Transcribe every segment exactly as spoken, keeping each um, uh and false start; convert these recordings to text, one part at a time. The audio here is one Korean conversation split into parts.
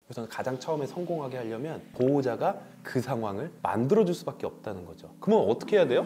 우선 가장 처음에 성공하게 하려면 보호자가 그 상황을 만들어줄 수밖에 없다는 거죠. 그러면 어떻게 해야 돼요?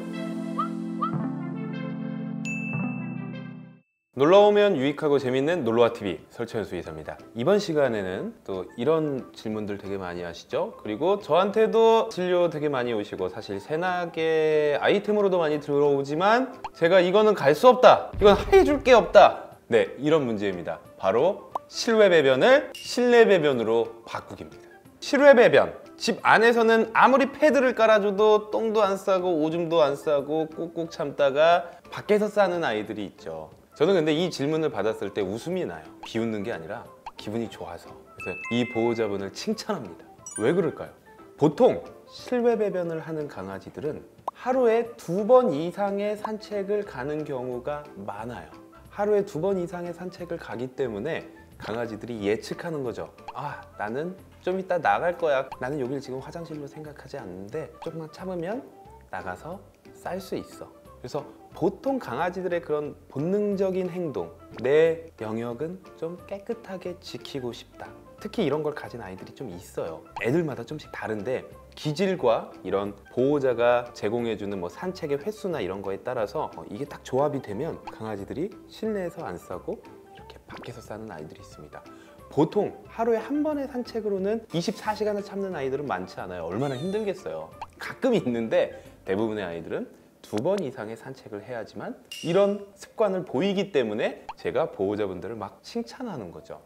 놀러오면 유익하고 재밌는 놀러와티비 설채연수 의사입니다. 이번 시간에는 또 이런 질문들 되게 많이 하시죠. 그리고 저한테도 진료 되게 많이 오시고 사실 새나게 아이템으로도 많이 들어오지만 제가 이거는 갈 수 없다, 이건 해줄 게 없다, 네, 이런 문제입니다. 바로 실외 배변을 실내 배변으로 바꾸기입니다. 실외 배변, 집 안에서는 아무리 패드를 깔아줘도 똥도 안 싸고 오줌도 안 싸고 꾹꾹 참다가 밖에서 싸는 아이들이 있죠. 저는 근데 이 질문을 받았을 때 웃음이 나요. 비웃는 게 아니라 기분이 좋아서. 그래서 이 보호자분을 칭찬합니다. 왜 그럴까요? 보통 실외 배변을 하는 강아지들은 하루에 두 번 이상의 산책을 가는 경우가 많아요. 하루에 두 번 이상의 산책을 가기 때문에 강아지들이 예측하는 거죠. 아, 나는 좀 이따 나갈 거야. 나는 여기를 지금 화장실로 생각하지 않는데 조금만 참으면 나가서 쌀 수 있어. 그래서 보통 강아지들의 그런 본능적인 행동, 내 영역은 좀 깨끗하게 지키고 싶다, 특히 이런 걸 가진 아이들이 좀 있어요. 애들마다 좀씩 다른데 기질과 이런 보호자가 제공해주는 뭐 산책의 횟수나 이런 거에 따라서 이게 딱 조합이 되면 강아지들이 실내에서 안 싸고 이렇게 밖에서 싸는 아이들이 있습니다. 보통 하루에 한 번의 산책으로는 이십사 시간을 참는 아이들은 많지 않아요. 얼마나 힘들겠어요. 가끔 있는데 대부분의 아이들은 두 번 이상의 산책을 해야지만 이런 습관을 보이기 때문에 제가 보호자분들을 막 칭찬하는 거죠.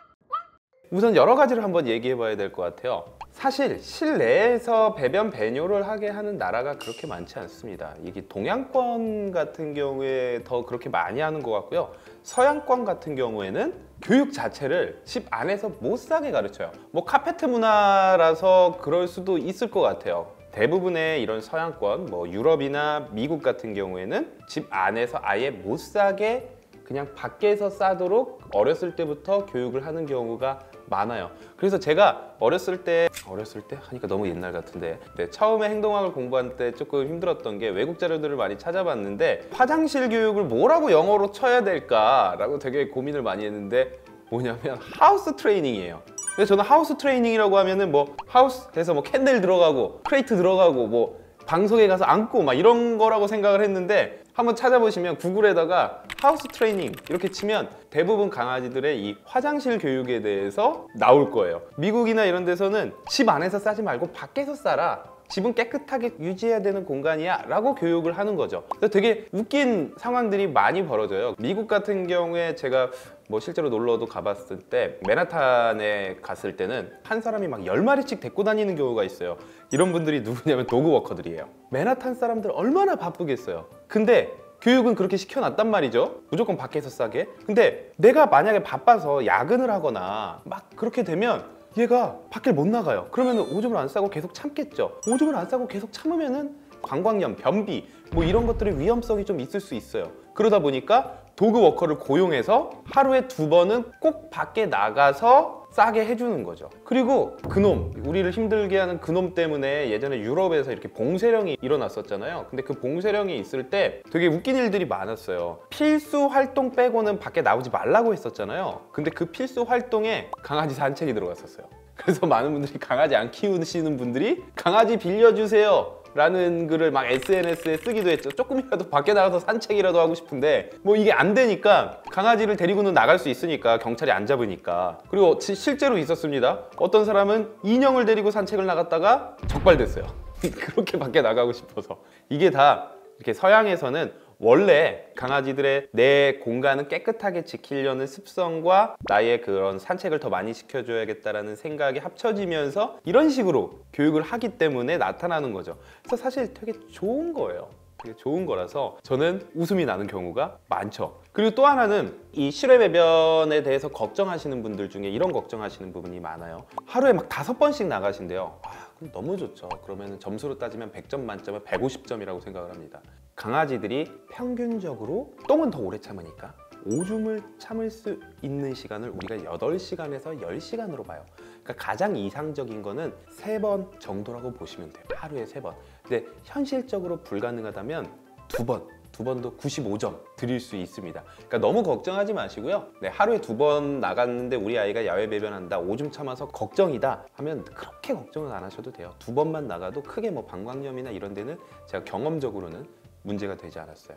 우선 여러 가지를 한번 얘기해 봐야 될 것 같아요. 사실 실내에서 배변 배뇨를 하게 하는 나라가 그렇게 많지 않습니다. 이게 동양권 같은 경우에 더 그렇게 많이 하는 것 같고요. 서양권 같은 경우에는 교육 자체를 집 안에서 못 싸게 가르쳐요. 뭐 카페트 문화라서 그럴 수도 있을 것 같아요. 대부분의 이런 서양권, 뭐 유럽이나 미국 같은 경우에는 집 안에서 아예 못 싸게 그냥 밖에서 싸도록 어렸을 때부터 교육을 하는 경우가 많아요. 그래서 제가 어렸을 때 어렸을 때 하니까 너무 옛날 같은데 네, 처음에 행동학을 공부할 때 조금 힘들었던 게 외국 자료들을 많이 찾아봤는데 화장실 교육을 뭐라고 영어로 쳐야 될까라고 되게 고민을 많이 했는데 뭐냐면 하우스 트레이닝이에요. 근데 저는 하우스 트레이닝이라고 하면은 뭐 하우스에서 뭐 캔들 들어가고 크레이트 들어가고 뭐 방석에 가서 앉고 막 이런 거라고 생각을 했는데 한번 찾아보시면 구글에다가 하우스 트레이닝 이렇게 치면 대부분 강아지들의 이 화장실 교육에 대해서 나올 거예요. 미국이나 이런 데서는 집 안에서 싸지 말고 밖에서 싸라, 집은 깨끗하게 유지해야 되는 공간이야 라고 교육을 하는 거죠. 그래서 되게 웃긴 상황들이 많이 벌어져요. 미국 같은 경우에 제가 뭐 실제로 놀러도 가봤을 때 맨하탄에 갔을 때는 한 사람이 막 열 마리씩 데리고 다니는 경우가 있어요. 이런 분들이 누구냐면 도그워커들이에요. 맨하탄 사람들 얼마나 바쁘겠어요. 근데 교육은 그렇게 시켜놨단 말이죠. 무조건 밖에서 싸게. 근데 내가 만약에 바빠서 야근을 하거나 막 그렇게 되면 얘가 밖을 못 나가요. 그러면 오줌을 안 싸고 계속 참겠죠. 오줌을 안 싸고 계속 참으면은 방광염, 변비 뭐 이런 것들의 위험성이 좀 있을 수 있어요. 그러다 보니까 도그워커를 고용해서 하루에 두 번은 꼭 밖에 나가서 싸게 해주는 거죠. 그리고 그놈, 우리를 힘들게 하는 그놈 때문에 예전에 유럽에서 이렇게 봉쇄령이 일어났었잖아요. 근데 그 봉쇄령이 있을 때 되게 웃긴 일들이 많았어요. 필수 활동 빼고는 밖에 나오지 말라고 했었잖아요. 근데 그 필수 활동에 강아지 산책이 들어갔었어요. 그래서 많은 분들이 강아지 안 키우시는 분들이 강아지 빌려주세요 라는 글을 막 에스엔에스에 쓰기도 했죠. 조금이라도 밖에 나가서 산책이라도 하고 싶은데 뭐 이게 안 되니까 강아지를 데리고는 나갈 수 있으니까 경찰이 안 잡으니까. 그리고 지, 실제로 있었습니다. 어떤 사람은 인형을 데리고 산책을 나갔다가 적발됐어요. 그렇게 밖에 나가고 싶어서. 이게 다 이렇게 서양에서는 원래 강아지들의 내 공간은 깨끗하게 지키려는 습성과 나의 그런 산책을 더 많이 시켜줘야겠다라는 생각이 합쳐지면서 이런 식으로 교육을 하기 때문에 나타나는 거죠. 그래서 사실 되게 좋은 거예요. 되게 좋은 거라서 저는 웃음이 나는 경우가 많죠. 그리고 또 하나는 이 실외 배변에 대해서 걱정하시는 분들 중에 이런 걱정하시는 부분이 많아요. 하루에 막 다섯 번씩 나가신대요. 아, 그럼 너무 좋죠. 그러면 점수로 따지면 백 점 만점에 백오십 점이라고 생각을 합니다. 강아지들이 평균적으로 똥은 더 오래 참으니까 오줌을 참을 수 있는 시간을 우리가 여덟 시간에서 열 시간으로 봐요. 그러니까 가장 이상적인 거는 세 번 정도라고 보시면 돼요. 하루에 세 번. 근데 현실적으로 불가능하다면 두 번, 두 번도 구십오 점 드릴 수 있습니다. 그러니까 너무 걱정하지 마시고요. 네, 하루에 두 번 나갔는데 우리 아이가 야외 배변한다, 오줌 참아서 걱정이다 하면 그렇게 걱정은 안 하셔도 돼요. 두 번만 나가도 크게 뭐 방광염이나 이런 데는 제가 경험적으로는 문제가 되지 않았어요.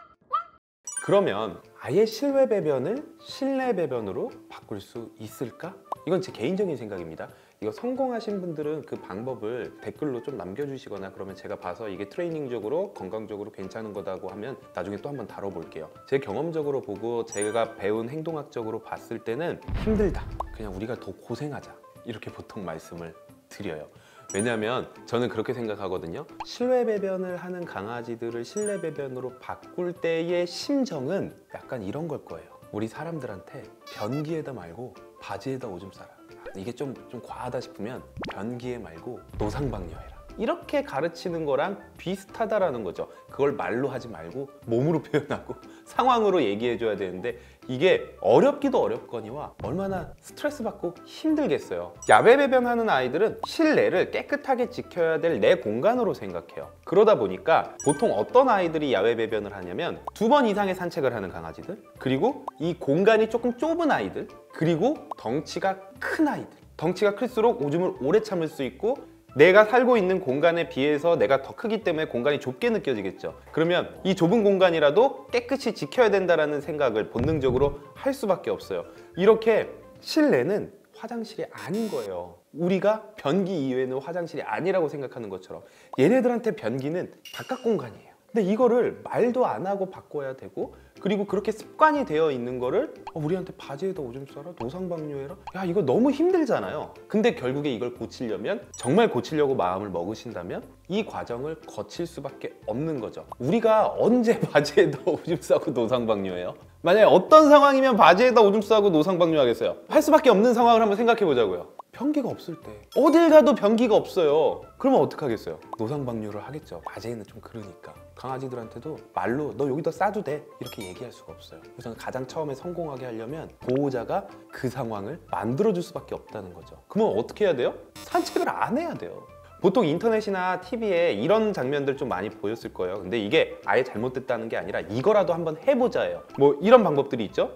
그러면 아예 실외 배변을 실내 배변으로 바꿀 수 있을까? 이건 제 개인적인 생각입니다. 이거 성공하신 분들은 그 방법을 댓글로 좀 남겨주시거나 그러면 제가 봐서 이게 트레이닝적으로 건강적으로 괜찮은 거다고 하면 나중에 또 한번 다뤄볼게요. 제 경험적으로 보고 제가 배운 행동학적으로 봤을 때는 힘들다, 그냥 우리가 더 고생하자, 이렇게 보통 말씀을 드려요. 왜냐하면 저는 그렇게 생각하거든요. 실외 배변을 하는 강아지들을 실내 배변으로 바꿀 때의 심정은 약간 이런 걸 거예요. 우리 사람들한테 변기에다 말고 바지에다 오줌 싸라, 이게 좀, 좀 과하다 싶으면 변기에 말고 노상방뇨해라, 이렇게 가르치는 거랑 비슷하다라는 거죠. 그걸 말로 하지 말고 몸으로 표현하고 상황으로 얘기해줘야 되는데 이게 어렵기도 어렵거니와 얼마나 스트레스 받고 힘들겠어요. 야외 배변하는 아이들은 실내를 깨끗하게 지켜야 될 내 공간으로 생각해요. 그러다 보니까 보통 어떤 아이들이 야외 배변을 하냐면 두 번 이상의 산책을 하는 강아지들, 그리고 이 공간이 조금 좁은 아이들, 그리고 덩치가 큰 아이들. 덩치가 클수록 오줌을 오래 참을 수 있고 내가 살고 있는 공간에 비해서 내가 더 크기 때문에 공간이 좁게 느껴지겠죠. 그러면 이 좁은 공간이라도 깨끗이 지켜야 된다는 생각을 본능적으로 할 수밖에 없어요. 이렇게 실내는 화장실이 아닌 거예요. 우리가 변기 이외에는 화장실이 아니라고 생각하는 것처럼 얘네들한테 변기는 바깥 공간이에요. 근데 이거를 말도 안 하고 바꿔야 되고, 그리고 그렇게 습관이 되어 있는 거를 어, 우리한테 바지에다 오줌 싸라, 노상방뇨해라, 야 이거 너무 힘들잖아요. 근데 결국에 이걸 고치려면, 정말 고치려고 마음을 먹으신다면 이 과정을 거칠 수밖에 없는 거죠. 우리가 언제 바지에다 오줌 싸고 노상방뇨해요? 만약에 어떤 상황이면 바지에다 오줌 싸고 노상방뇨 하겠어요? 할 수밖에 없는 상황을 한번 생각해 보자고요. 변기가 없을 때, 어딜 가도 변기가 없어요. 그러면 어떡하겠어요? 노상방뇨를 하겠죠. 바지에는 좀 그러니까. 강아지들한테도 말로 너 여기다 싸도 돼, 이렇게 얘기할 수가 없어요. 그래서 가장 처음에 성공하게 하려면 보호자가 그 상황을 만들어줄 수밖에 없다는 거죠. 그러면 어떻게 해야 돼요? 산책을 안 해야 돼요. 보통 인터넷이나 티비에 이런 장면들 좀 많이 보였을 거예요. 근데 이게 아예 잘못됐다는 게 아니라 이거라도 한번 해보자예요. 뭐 이런 방법들이 있죠.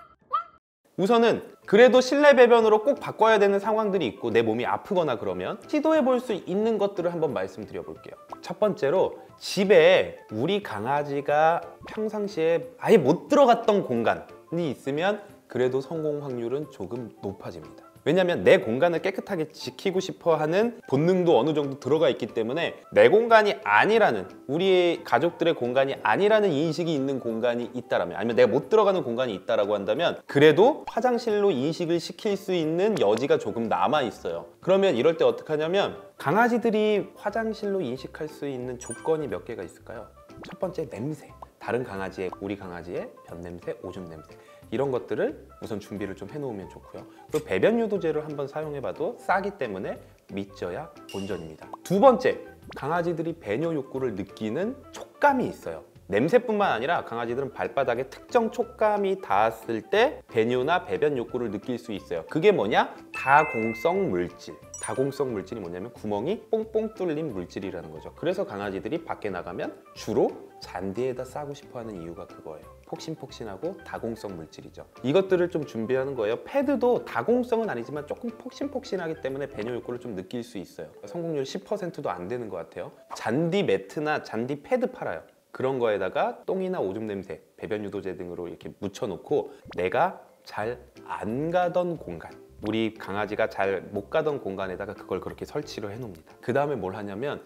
우선은 그래도 실내 배변으로 꼭 바꿔야 되는 상황들이 있고 내 몸이 아프거나 그러면 시도해 볼 수 있는 것들을 한번 말씀드려 볼게요. 첫 번째로, 집에 우리 강아지가 평상시에 아예 못 들어갔던 공간이 있으면 그래도 성공 확률은 조금 높아집니다. 왜냐하면 내 공간을 깨끗하게 지키고 싶어 하는 본능도 어느 정도 들어가 있기 때문에 내 공간이 아니라는, 우리 가족들의 공간이 아니라는 인식이 있는 공간이 있다라면, 아니면 내가 못 들어가는 공간이 있다라고 한다면 그래도 화장실로 인식을 시킬 수 있는 여지가 조금 남아 있어요. 그러면 이럴 때 어떻게 하냐면, 강아지들이 화장실로 인식할 수 있는 조건이 몇 개가 있을까요? 첫 번째, 냄새. 다른 강아지의, 우리 강아지의 변냄새, 오줌 냄새, 이런 것들을 우선 준비를 좀 해놓으면 좋고요. 그리고 배변 유도제를 한번 사용해봐도 싸기 때문에 믿져야 본전입니다. 두 번째, 강아지들이 배뇨 욕구를 느끼는 촉감이 있어요. 냄새뿐만 아니라 강아지들은 발바닥에 특정 촉감이 닿았을 때 배뇨나 배변 욕구를 느낄 수 있어요. 그게 뭐냐? 다공성 물질. 다공성 물질이 뭐냐면 구멍이 뽕뽕 뚫린 물질이라는 거죠. 그래서 강아지들이 밖에 나가면 주로 잔디에다 싸고 싶어 하는 이유가 그거예요. 폭신폭신하고 다공성 물질이죠. 이것들을 좀 준비하는 거예요. 패드도 다공성은 아니지만 조금 폭신폭신하기 때문에 배뇨 욕구를 좀 느낄 수 있어요. 성공률 십 퍼센트도 안 되는 것 같아요. 잔디 매트나 잔디 패드 팔아요. 그런 거에다가 똥이나 오줌 냄새, 배변 유도제 등으로 이렇게 묻혀놓고 내가 잘 안 가던 공간, 우리 강아지가 잘 못 가던 공간에다가 그걸 그렇게 설치를 해놓습니다. 그 다음에 뭘 하냐면,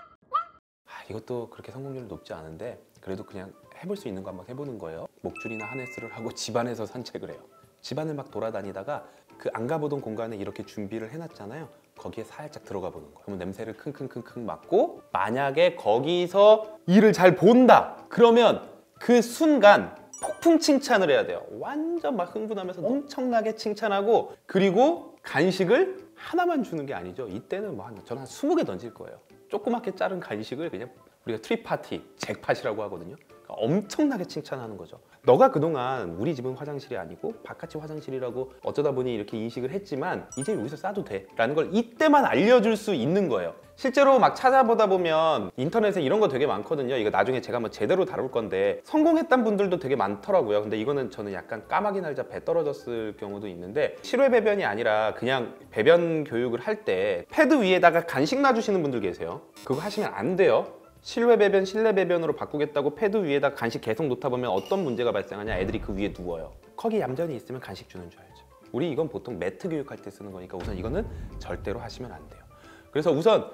아, 이것도 그렇게 성공률이 높지 않은데 그래도 그냥 해볼 수 있는 거 한번 해보는 거예요. 목줄이나 하네스를 하고 집안에서 산책을 해요. 집안을 막 돌아다니다가 그 안 가보던 공간에 이렇게 준비를 해놨잖아요. 거기에 살짝 들어가 보는 거예요. 그러면 냄새를 킁킁킁킁 맡고, 만약에 거기서 일을 잘 본다 그러면 그 순간 폭풍 칭찬을 해야 돼요. 완전 막 흥분하면서 엄청나게 칭찬하고, 그리고 간식을 하나만 주는 게 아니죠. 이때는 뭐 한, 저는 한 스무 개 던질 거예요. 조그맣게 자른 간식을 그냥 우리가 트리 파티, 잭팟이라고 하거든요. 그러니까 엄청나게 칭찬하는 거죠. 너가 그동안 우리 집은 화장실이 아니고 바깥이 화장실이라고 어쩌다 보니 이렇게 인식을 했지만 이제 여기서 싸도 돼 라는 걸 이때만 알려줄 수 있는 거예요. 실제로 막 찾아보다 보면 인터넷에 이런 거 되게 많거든요. 이거 나중에 제가 한번 제대로 다룰 건데 성공했던 분들도 되게 많더라고요. 근데 이거는 저는 약간 까마귀 날자 배 떨어졌을 경우도 있는데, 실외 배변이 아니라 그냥 배변 교육을 할 때 패드 위에다가 간식 놔주시는 분들 계세요. 그거 하시면 안 돼요. 실외 배변, 실내 배변으로 바꾸겠다고 패드 위에다 간식 계속 놓다 보면 어떤 문제가 발생하냐, 애들이 그 위에 누워요. 거기 얌전히 있으면 간식 주는 줄 알죠. 우리 이건 보통 매트 교육할 때 쓰는 거니까 우선 이거는 절대로 하시면 안 돼요. 그래서 우선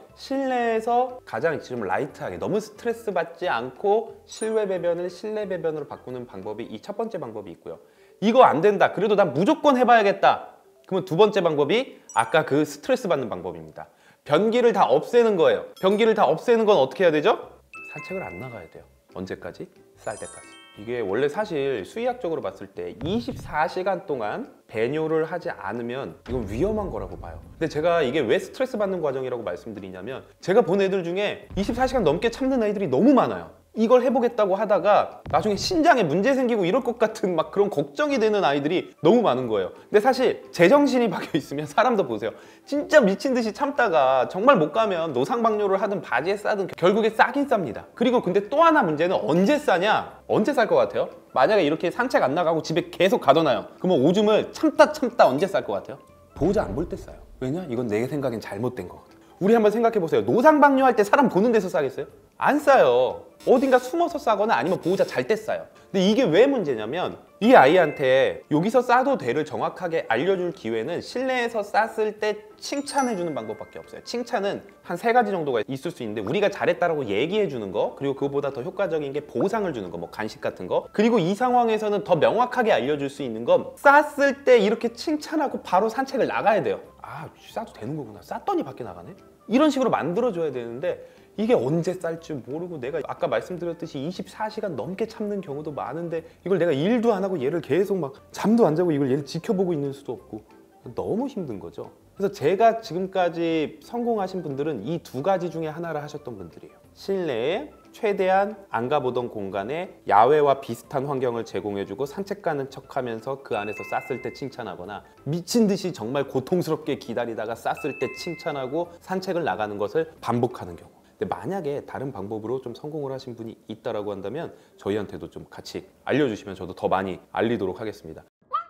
실내에서 가장 좀 라이트하게, 너무 스트레스 받지 않고 실외 배변을 실내 배변으로 바꾸는 방법이 이 첫 번째 방법이 있고요. 이거 안 된다, 그래도 난 무조건 해봐야겠다, 그러면 두 번째 방법이 아까 그 스트레스 받는 방법입니다. 변기를 다 없애는 거예요. 변기를 다 없애는 건 어떻게 해야 되죠? 산책을 안 나가야 돼요. 언제까지? 쌀 때까지. 이게 원래 사실 수의학적으로 봤을 때 이십사 시간 동안 배뇨를 하지 않으면 이건 위험한 거라고 봐요. 근데 제가 이게 왜 스트레스 받는 과정이라고 말씀드리냐면, 제가 본 애들 중에 이십사 시간 넘게 참는 애들이 너무 많아요. 이걸 해보겠다고 하다가 나중에 신장에 문제 생기고 이럴 것 같은 막 그런 걱정이 되는 아이들이 너무 많은 거예요. 근데 사실 제정신이 박혀 있으면 사람도 보세요. 진짜 미친 듯이 참다가 정말 못 가면 노상방뇨를 하든 바지에 싸든 결국에 싸긴 쌉니다. 그리고 근데 또 하나 문제는 언제 싸냐? 언제 쌀 것 같아요? 만약에 이렇게 산책 안 나가고 집에 계속 가둬놔요. 그러면 오줌을 참다 참다 언제 쌀 것 같아요? 보호자 안 볼 때 싸요. 왜냐? 이건 내 생각엔 잘못된 거거든. 우리 한번 생각해 보세요. 노상방뇨 할 때 사람 보는 데서 싸겠어요? 안 싸요. 어딘가 숨어서 싸거나 아니면 보호자 잘 때 싸요. 근데 이게 왜 문제냐면, 이 아이한테 여기서 싸도 돼를 정확하게 알려줄 기회는 실내에서 쌌을 때 칭찬해주는 방법밖에 없어요. 칭찬은 한 세 가지 정도가 있을 수 있는데, 우리가 잘했다라고 얘기해주는 거, 그리고 그거보다 더 효과적인 게 보상을 주는 거, 뭐 간식 같은 거, 그리고 이 상황에서는 더 명확하게 알려줄 수 있는 건 쌌을 때 이렇게 칭찬하고 바로 산책을 나가야 돼요. 아, 싸도 되는 거구나, 쌌더니 밖에 나가네? 이런 식으로 만들어줘야 되는데, 이게 언제 쌀 줄 모르고 내가 아까 말씀드렸듯이 이십사 시간 넘게 참는 경우도 많은데, 이걸 내가 일도 안 하고 얘를 계속 막 잠도 안 자고 이걸 얘를 지켜보고 있는 수도 없고 너무 힘든 거죠. 그래서 제가 지금까지 성공하신 분들은 이 두 가지 중에 하나를 하셨던 분들이에요. 실내에 최대한 안 가보던 공간에 야외와 비슷한 환경을 제공해주고 산책 가는 척하면서 그 안에서 쌌을 때 칭찬하거나, 미친 듯이 정말 고통스럽게 기다리다가 쌌을 때 칭찬하고 산책을 나가는 것을 반복하는 경우. 근데 만약에 다른 방법으로 좀 성공을 하신 분이 있다라고 한다면 저희한테도 좀 같이 알려주시면 저도 더 많이 알리도록 하겠습니다.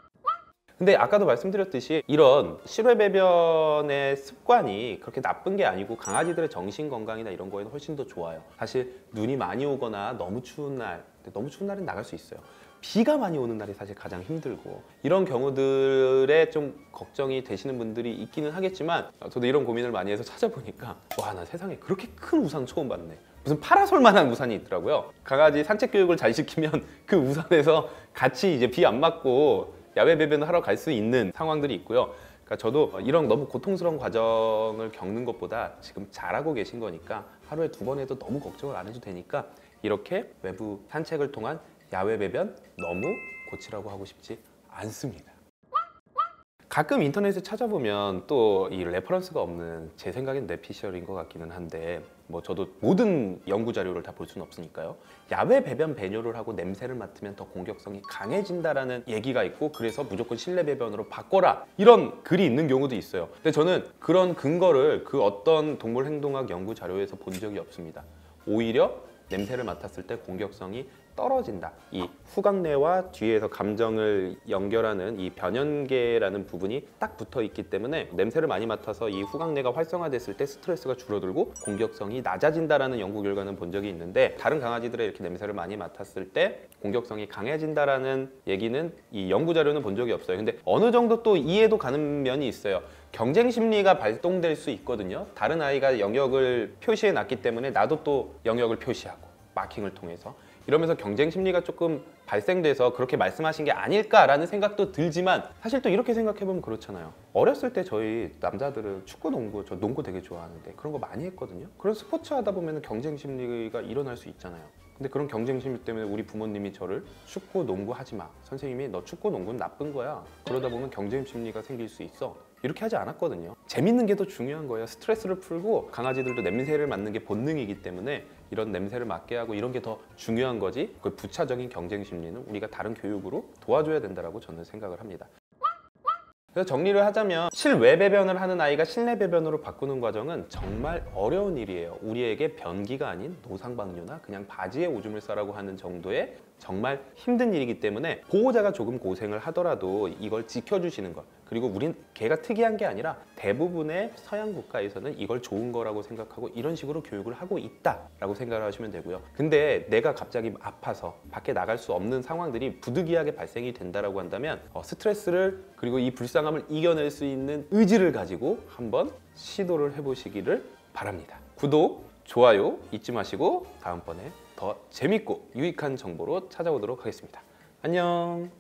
근데 아까도 말씀드렸듯이 이런 실외 배변의 습관이 그렇게 나쁜 게 아니고 강아지들의 정신 건강이나 이런 거에는 훨씬 더 좋아요. 사실 눈이 많이 오거나 너무 추운 날, 너무 추운 날은 나갈 수 있어요. 비가 많이 오는 날이 사실 가장 힘들고, 이런 경우들에 좀 걱정이 되시는 분들이 있기는 하겠지만, 저도 이런 고민을 많이 해서 찾아보니까 와, 나 세상에 그렇게 큰 우산 처음 봤네. 무슨 파라솔만한 우산이 있더라고요. 강아지 산책 교육을 잘 시키면 그 우산에서 같이 이제 비 안 맞고 야외 배변을 하러 갈 수 있는 상황들이 있고요. 그러니까 저도 이런 너무 고통스러운 과정을 겪는 것보다 지금 잘하고 계신 거니까 하루에 두 번 해도 너무 걱정을 안 해도 되니까, 이렇게 외부 산책을 통한 야외 배변 너무 고치라고 하고 싶지 않습니다. 가끔 인터넷에 찾아보면 또 이 레퍼런스가 없는, 제 생각엔 뇌피셜인 것 같기는 한데, 뭐 저도 모든 연구 자료를 다 볼 수는 없으니까요. 야외 배변 배뇨를 하고 냄새를 맡으면 더 공격성이 강해진다라는 얘기가 있고, 그래서 무조건 실내 배변으로 바꿔라, 이런 글이 있는 경우도 있어요. 근데 저는 그런 근거를 그 어떤 동물 행동학 연구 자료에서 본 적이 없습니다. 오히려 냄새를 맡았을 때 공격성이 떨어진다. 이 후각내와 뒤에서 감정을 연결하는 이 변연계라는 부분이 딱 붙어 있기 때문에 냄새를 많이 맡아서 이 후각내가 활성화됐을 때 스트레스가 줄어들고 공격성이 낮아진다라는 연구 결과는 본 적이 있는데, 다른 강아지들의 이렇게 냄새를 많이 맡았을 때 공격성이 강해진다라는 얘기는 이 연구 자료는 본 적이 없어요. 근데 어느 정도 또 이해도 가는 면이 있어요. 경쟁 심리가 발동될 수 있거든요. 다른 아이가 영역을 표시해 놨기 때문에 나도 또 영역을 표시하고 마킹을 통해서, 이러면서 경쟁 심리가 조금 발생돼서 그렇게 말씀하신 게 아닐까라는 생각도 들지만, 사실 또 이렇게 생각해보면 그렇잖아요. 어렸을 때 저희 남자들은 축구, 농구, 저 농구 되게 좋아하는데 그런 거 많이 했거든요. 그런 스포츠 하다 보면 경쟁 심리가 일어날 수 있잖아요. 근데 그런 경쟁 심리 때문에 우리 부모님이 저를 축구, 농구 하지 마, 선생님이 너 축구, 농구는 나쁜 거야, 그러다 보면 경쟁 심리가 생길 수 있어, 이렇게 하지 않았거든요. 재밌는 게 더 중요한 거예요. 스트레스를 풀고 강아지들도 냄새를 맡는 게 본능이기 때문에 이런 냄새를 맡게 하고 이런 게 더 중요한 거지, 그 부차적인 경쟁 심리는 우리가 다른 교육으로 도와줘야 된다고 저는 생각을 합니다. 그래서 정리를 하자면 실외 배변을 하는 아이가 실내 배변으로 바꾸는 과정은 정말 어려운 일이에요. 우리에게 변기가 아닌 노상방뇨나 그냥 바지에 오줌을 싸라고 하는 정도의 정말 힘든 일이기 때문에 보호자가 조금 고생을 하더라도 이걸 지켜주시는 것, 그리고 우린 개가 특이한 게 아니라 대부분의 서양 국가에서는 이걸 좋은 거라고 생각하고 이런 식으로 교육을 하고 있다라고 생각을 하시면 되고요. 근데 내가 갑자기 아파서 밖에 나갈 수 없는 상황들이 부득이하게 발생이 된다라고 한다면 어, 스트레스를 그리고 이 불쌍함을 이겨낼 수 있는 의지를 가지고 한번 시도를 해보시기를 바랍니다. 구독, 좋아요 잊지 마시고 다음번에 더 재밌고 유익한 정보로 찾아오도록 하겠습니다. 안녕.